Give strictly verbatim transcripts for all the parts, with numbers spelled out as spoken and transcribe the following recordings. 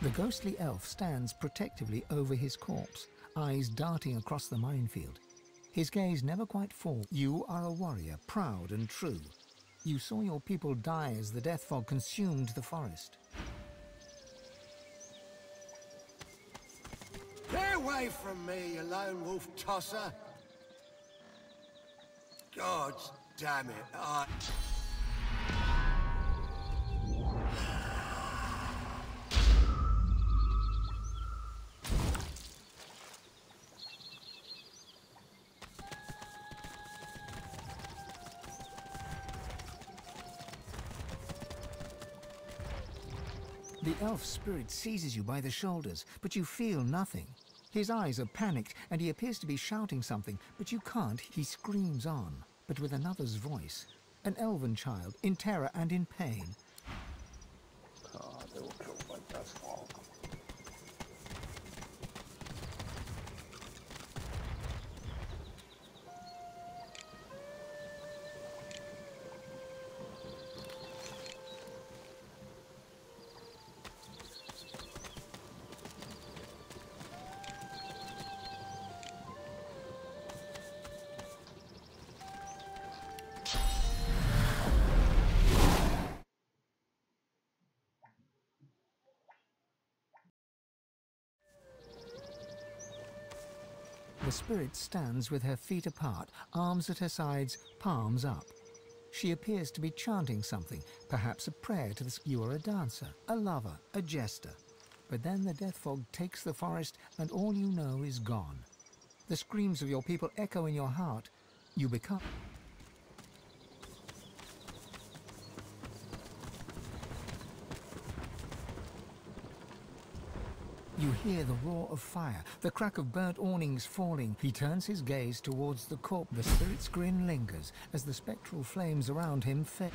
The ghostly elf stands protectively over his corpse, eyes darting across the minefield. His gaze never quite falls. You are a warrior, proud and true. You saw your people die as the death fog consumed the forest. Get away from me, you lone wolf tosser! God damn it, I... The elf's spirit seizes you by the shoulders, but you feel nothing. His eyes are panicked, and he appears to be shouting something, but you can't. He screams on, but with another's voice. An elven child, in terror and in pain. God, they were killed by death fog. The spirit stands with her feet apart, arms at her sides, palms up. She appears to be chanting something, perhaps a prayer to the... You are a dancer, a lover, a jester. But then the death fog takes the forest, and all you know is gone. The screams of your people echo in your heart. You become... You hear the roar of fire, the crack of burnt awnings falling. He turns his gaze towards the corpse. The spirit's grin lingers as the spectral flames around him fade.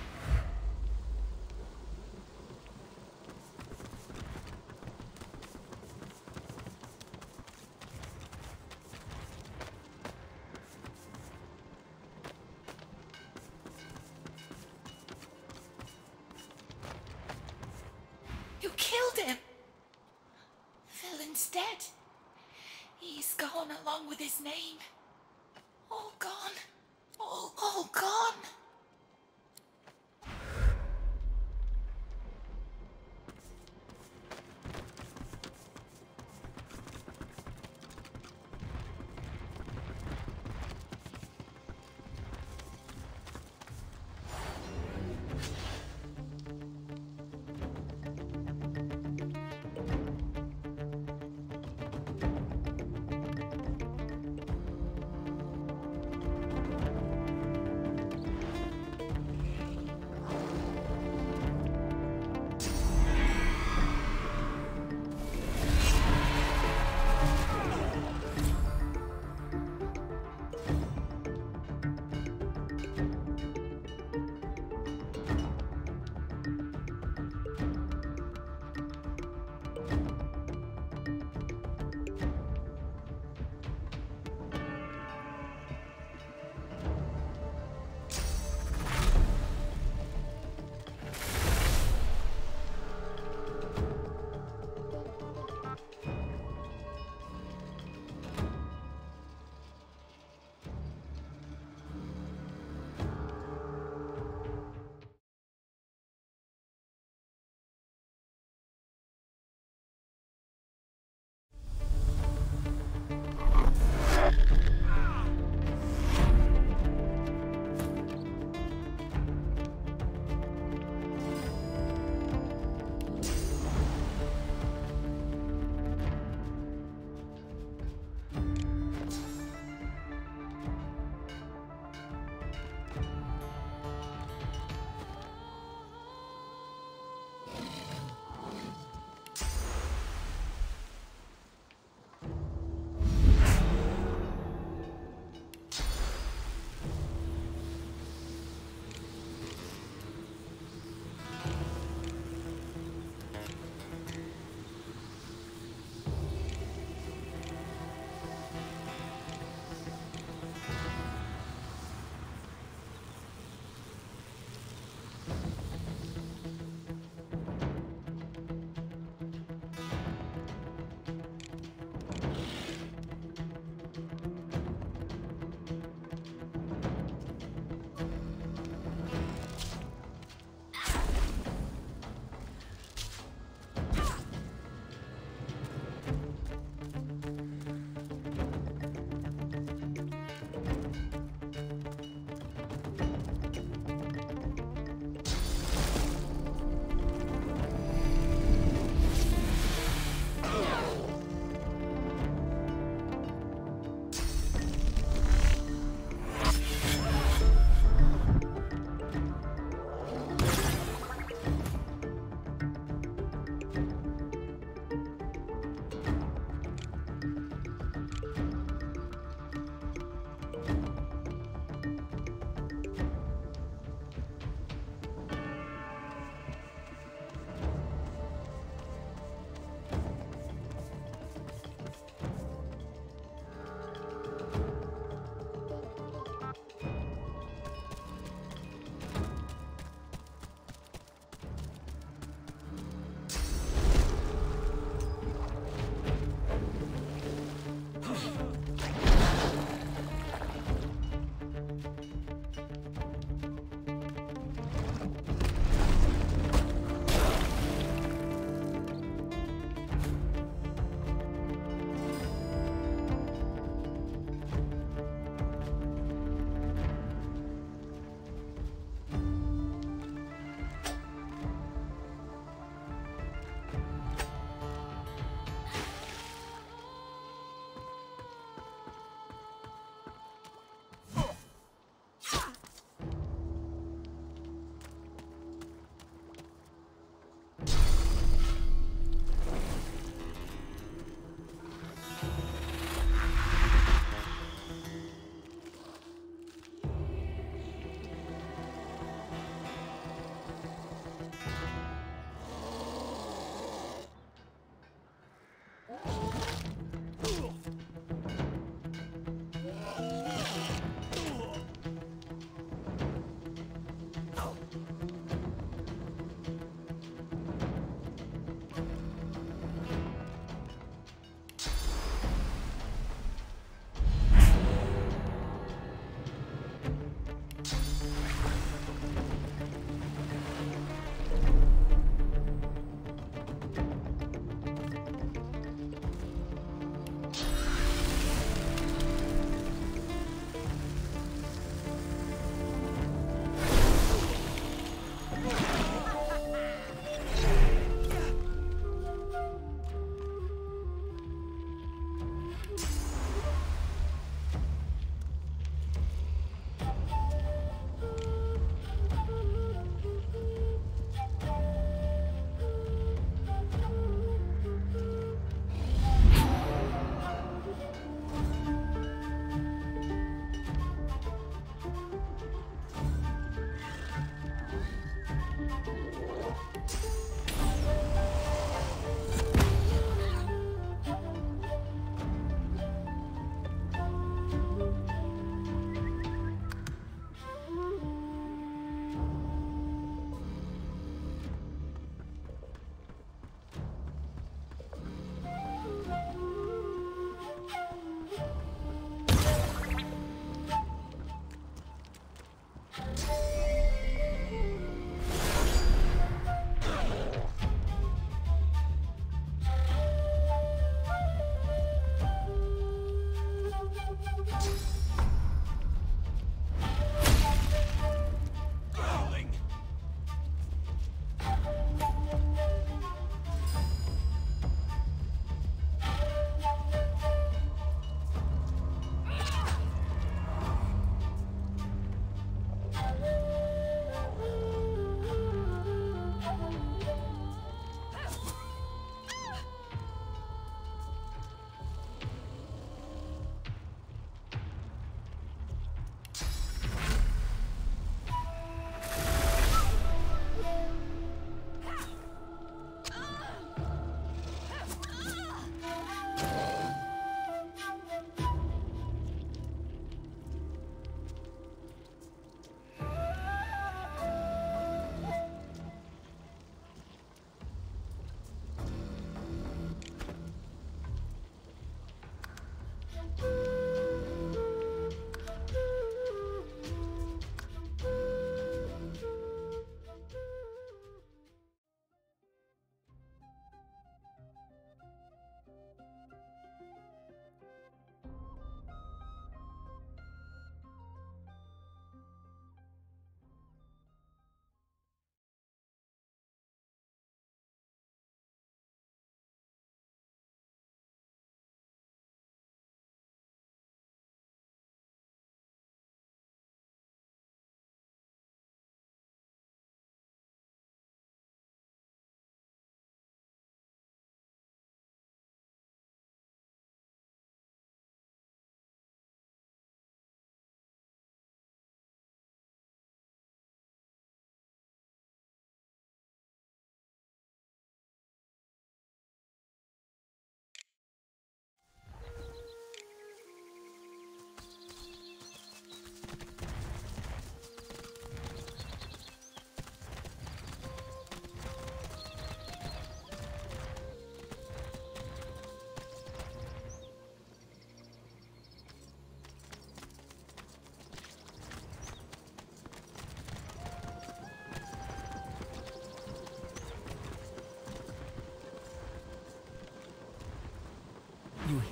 You killed him! Villain's dead. He's gone along with his name. All gone. All, all gone.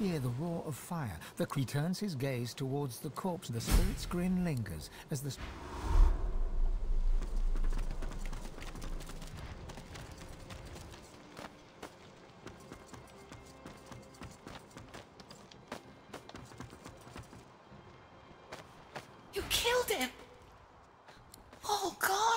hear the roar of fire. The he turns his gaze towards the corpse. The spirit's grin lingers as the... You killed him! All gone!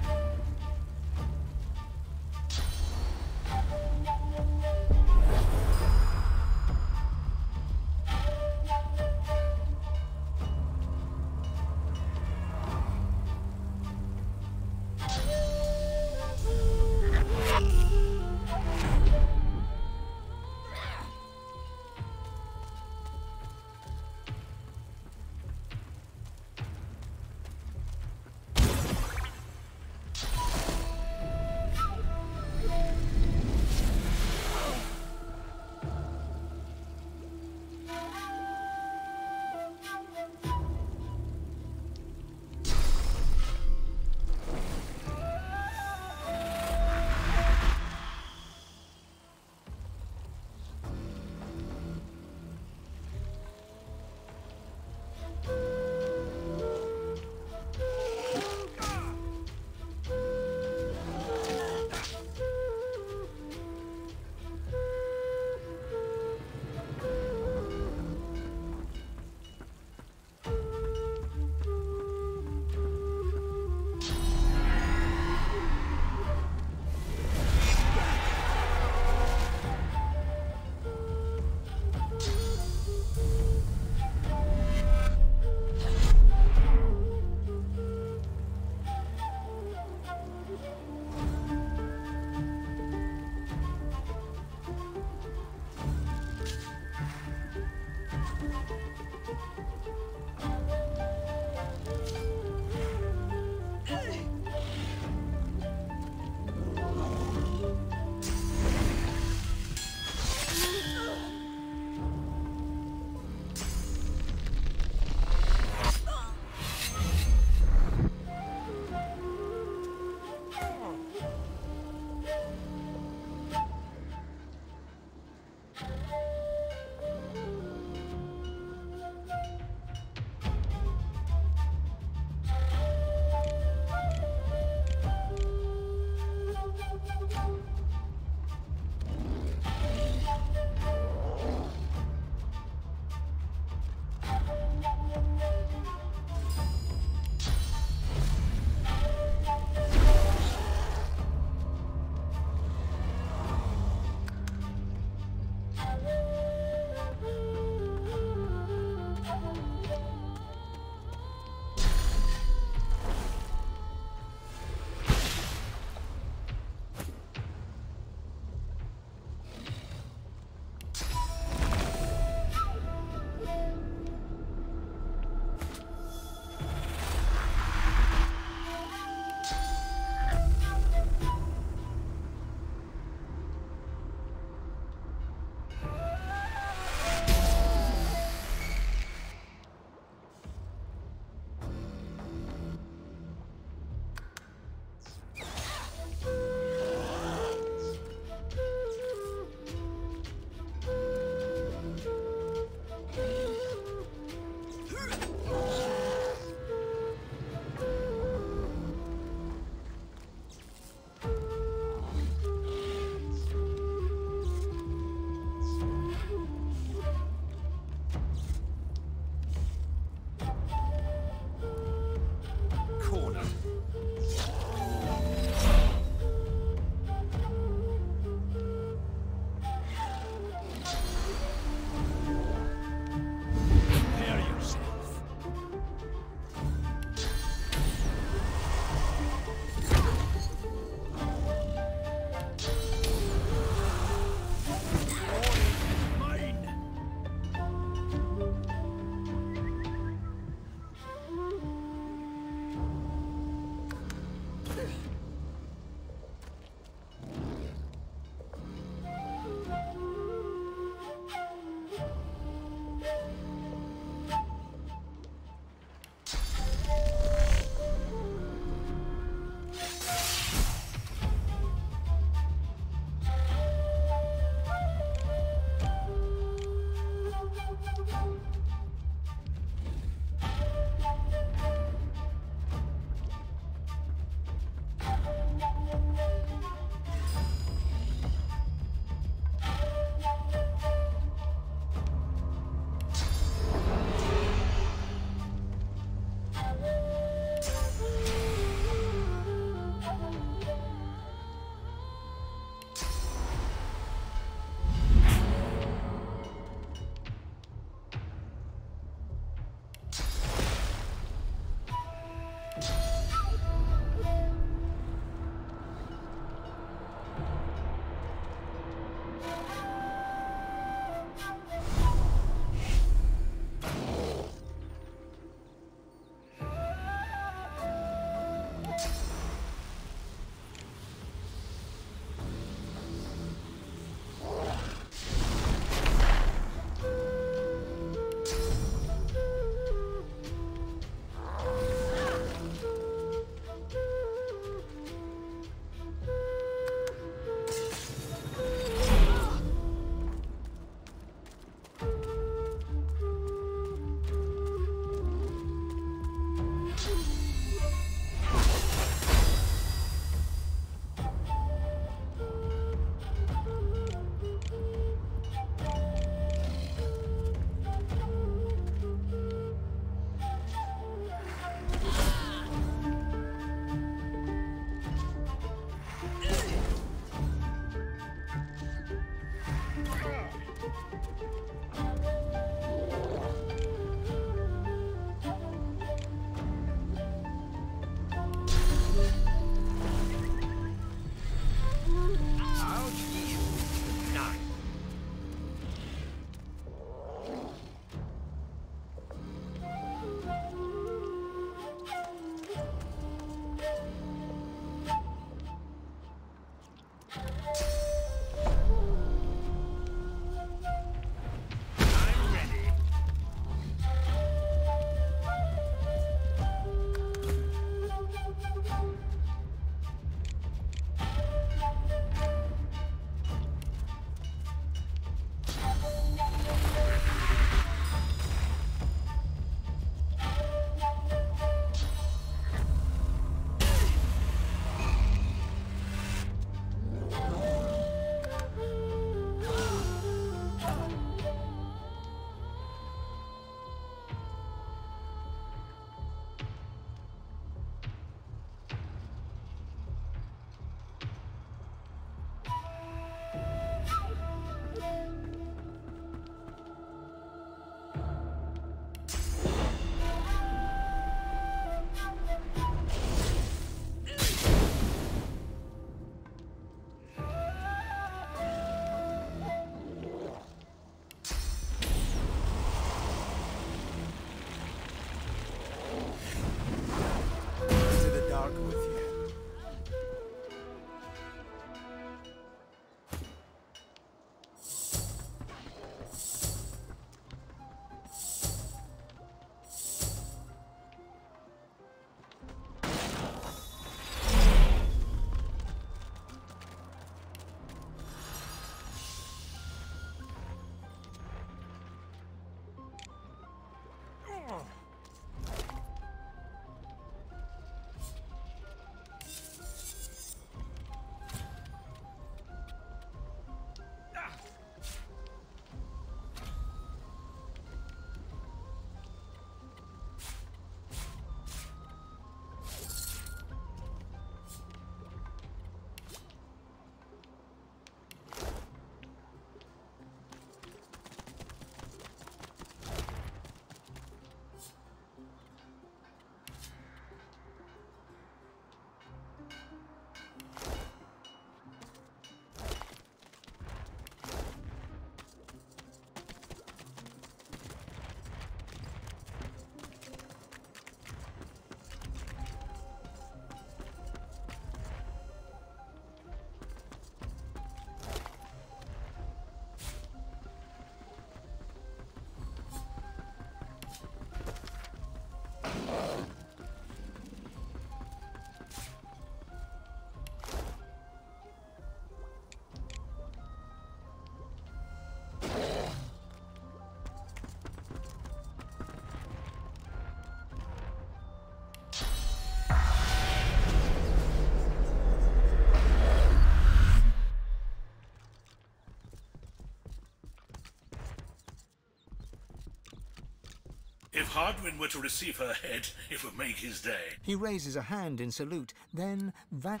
If Hardwin were to receive her head, it would make his day. He raises a hand in salute, then that...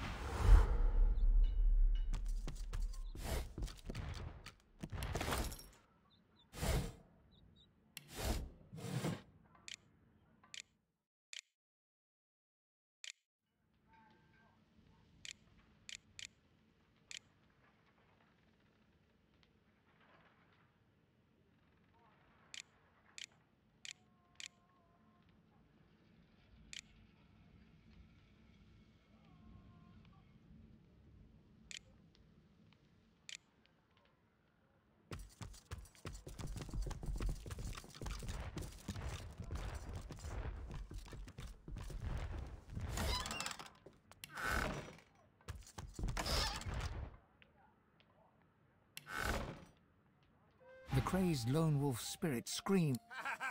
The crazed lone wolf spirit screams.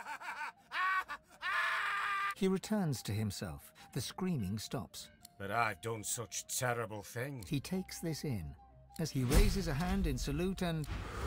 He returns to himself. The screaming stops. But I've done such terrible things. He takes this in as he raises a hand in salute and...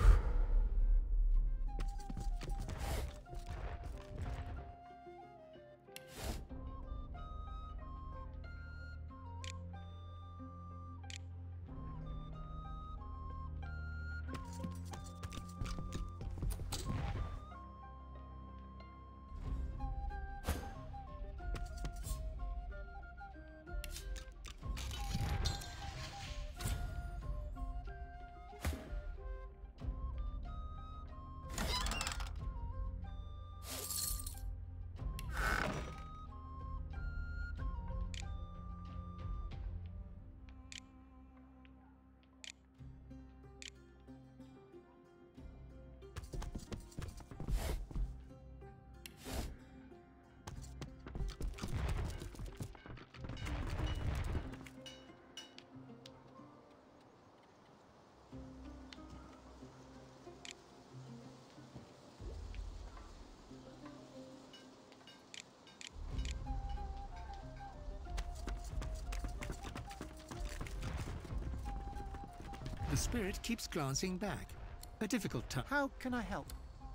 The spirit keeps glancing back. A difficult time. How can I help?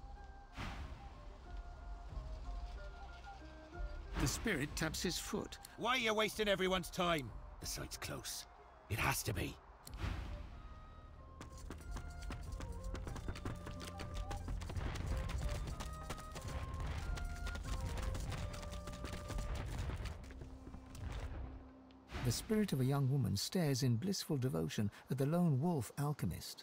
The spirit taps his foot. Why are you wasting everyone's time? The site's close. It has to be. The spirit of a young woman stares in blissful devotion at the lone wolf alchemist.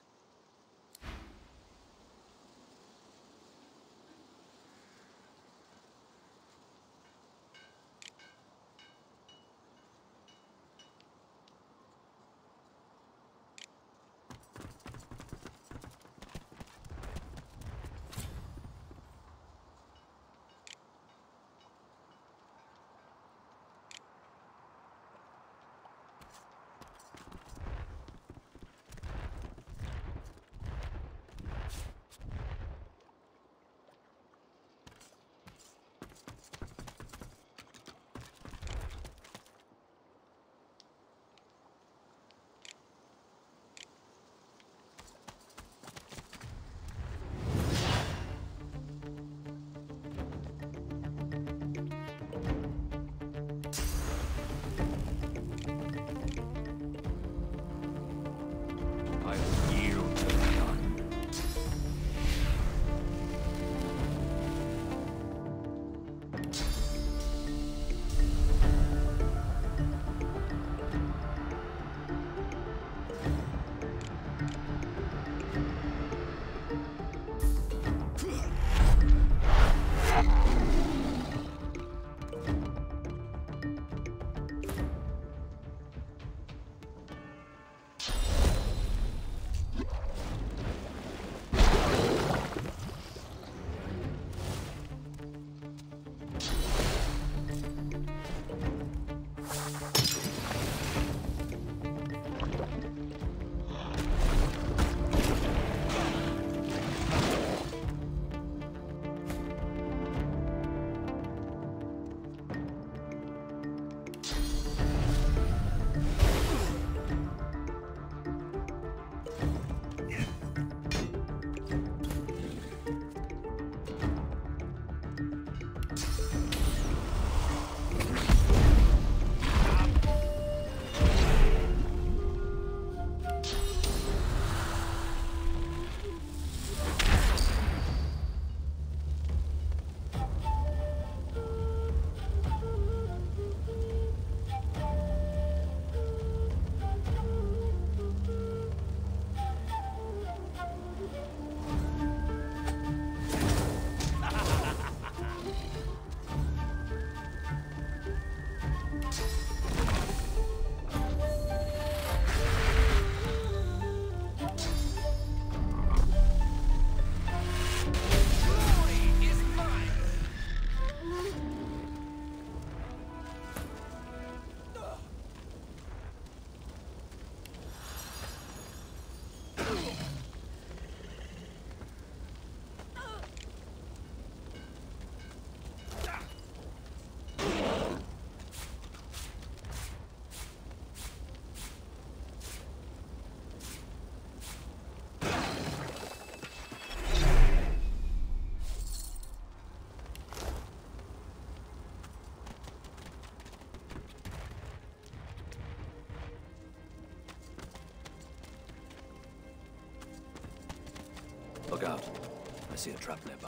Look out. I see a trap nearby.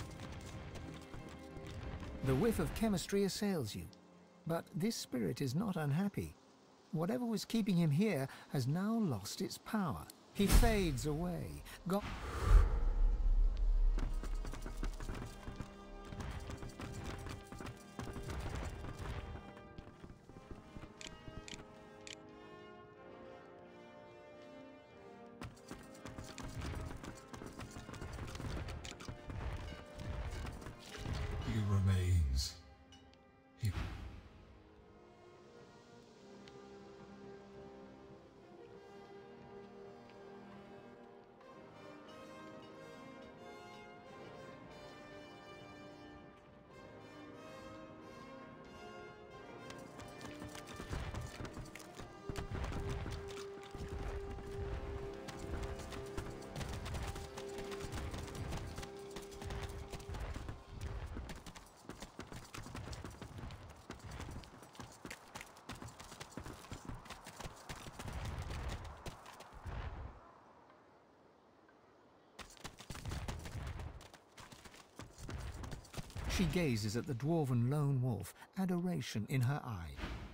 The whiff of chemistry assails you. But this spirit is not unhappy. Whatever was keeping him here has now lost its power. He fades away. Go He remains. He... She gazes at the dwarven lone wolf, adoration in her eye.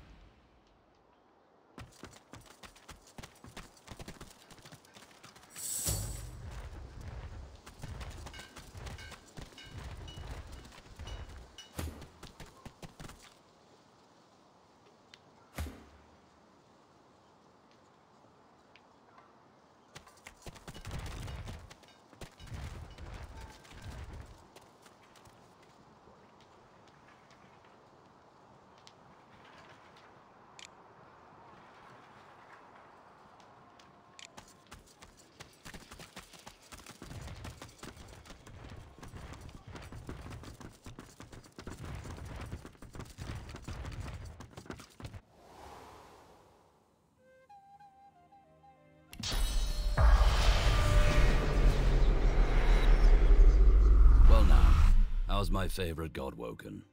Well now, how's my favorite god woken?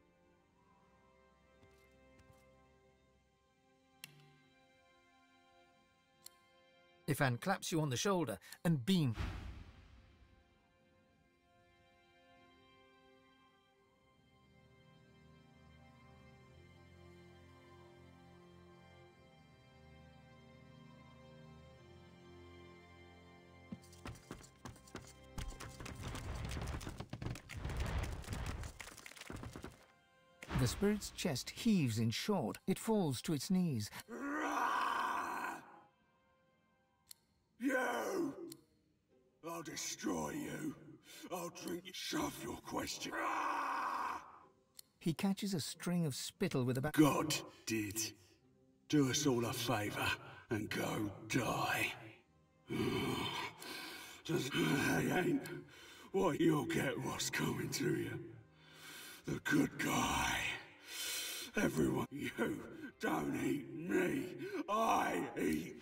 Ifan claps you on the shoulder and beam. The spirit's chest heaves in short. It falls to its knees. You! I'll destroy you. I'll drink you. Shove your question. He catches a string of spittle with a back. God did. Do us all a favour and go die. Just ain't what you'll get what's coming to you. The good guy. Everyone, you don't eat me. I eat